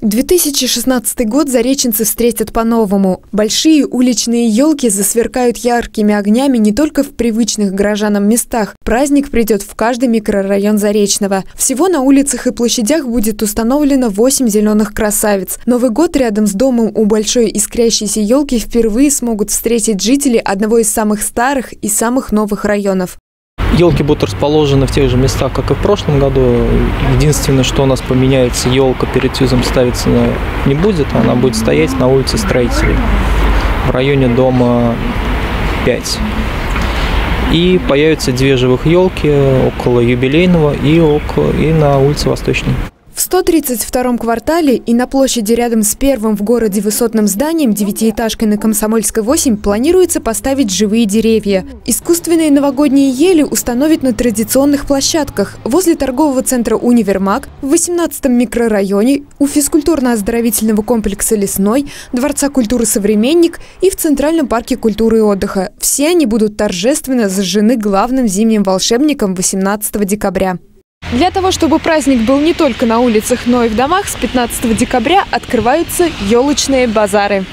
2016 год зареченцы встретят по-новому. Большие уличные елки засверкают яркими огнями не только в привычных горожанам местах. Праздник придет в каждый микрорайон Заречного. Всего на улицах и площадях будет установлено 8 зеленых красавиц. Новый год рядом с домом у большой искрящейся елки впервые смогут встретить жители одного из самых старых и самых новых районов. Елки будут расположены в тех же местах, как и в прошлом году. Единственное, что у нас поменяется, елка перед ТЮЗом ставиться не будет, она будет стоять на улице Строителей в районе дома 5. И появятся 2 живых елки около Юбилейного и на улице Восточной. В 132-м квартале и на площади рядом с первым в городе высотным зданием 9-этажкой на Комсомольской 8 планируется поставить живые деревья. Искусственные новогодние ели установят на традиционных площадках возле торгового центра «Универмаг», в 18-м микрорайоне, у физкультурно-оздоровительного комплекса «Лесной», Дворца культуры «Современник» и в Центральном парке культуры и отдыха. Все они будут торжественно зажжены главным зимним волшебником 18 декабря. Для того, чтобы праздник был не только на улицах, но и в домах, с 15 декабря открываются елочные базары.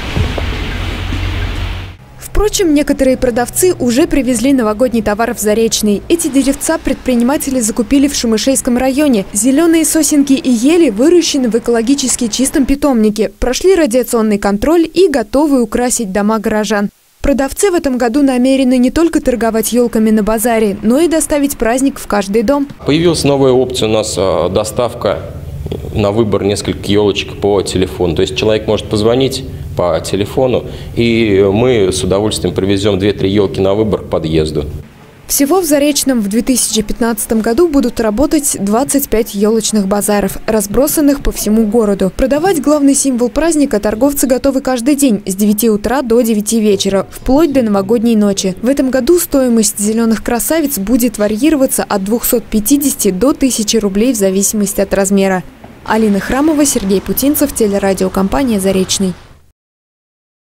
Впрочем, некоторые продавцы уже привезли новогодний товар в Заречный. Эти деревца предприниматели закупили в Шумышейском районе. Зеленые сосенки и ели выращены в экологически чистом питомнике, прошли радиационный контроль и готовы украсить дома горожан. Продавцы в этом году намерены не только торговать елками на базаре, но и доставить праздник в каждый дом. Появилась новая опция у нас – доставка на выбор нескольких елочек по телефону. То есть человек может позвонить по телефону, и мы с удовольствием привезем 2-3 елки на выбор к подъезду. Всего в Заречном в 2015 году будут работать 25 елочных базаров, разбросанных по всему городу. Продавать главный символ праздника торговцы готовы каждый день с 9 утра до 9 вечера, вплоть до новогодней ночи. В этом году стоимость зеленых красавиц будет варьироваться от 250 до 1000 рублей в зависимости от размера. Алина Храмова, Сергей Путинцев, телерадиокомпания «Заречный».